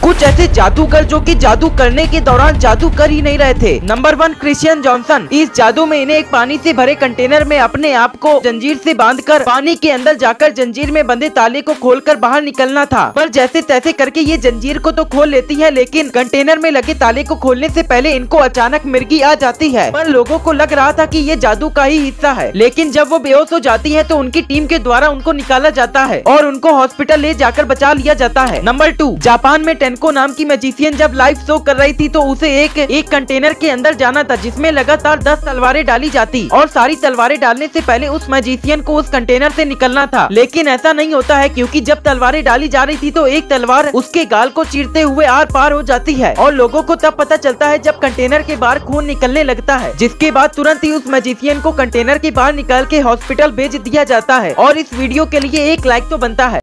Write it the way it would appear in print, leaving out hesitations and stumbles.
कुछ ऐसे जादूगर जो कि जादू करने के दौरान जादू कर ही नहीं रहे थे। Number 1 Christian Johnson. इस जादू में इन्हें एक पानी से भरे कंटेनर में अपने आप को जंजीर से बांधकर पानी के अंदर जाकर जंजीर में बंधे ताले को खोलकर बाहर निकलना था। पर जैसे तैसे करके ये जंजीर को तो खोल लेती है, लेकिन कंटेनर में लगे ताले को खोलने से पहले इनको अचानक मिर्गी आ जाती है। पर लोगों को लग रहा था कि ये जादू का ही हिस्सा है, लेकिन जब वो बेहोश हो जाती है तो उनकी टीम के द्वारा उनको निकाला जाता है और उनको हॉस्पिटल ले जाकर बचा लिया जाता है। नंबर 2 जापान में टेनको नाम की मैजिशियन जब लाइव शो कर रही थी तो उसे एक कंटेनर के अंदर जाना था जिसमें लगातार 10 तलवारें डाली जाती और सारी तलवारें डालने से पहले उस मैजिशियन को उस कंटेनर से निकलना था। लेकिन ऐसा नहीं होता है, क्योंकि जब तलवारें डाली जा रही थी तो एक तलवार उसके गाल को चीरते हुए आर पार हो जाती है और लोगों को तब पता चलता है जब कंटेनर के बाहर खून निकलने लगता है, जिसके बाद तुरंत ही उस मैजिशियन को कंटेनर के बाहर निकाल के हॉस्पिटल भेज दिया जाता है। और इस वीडियो के लिए एक लाइक तो बनता है।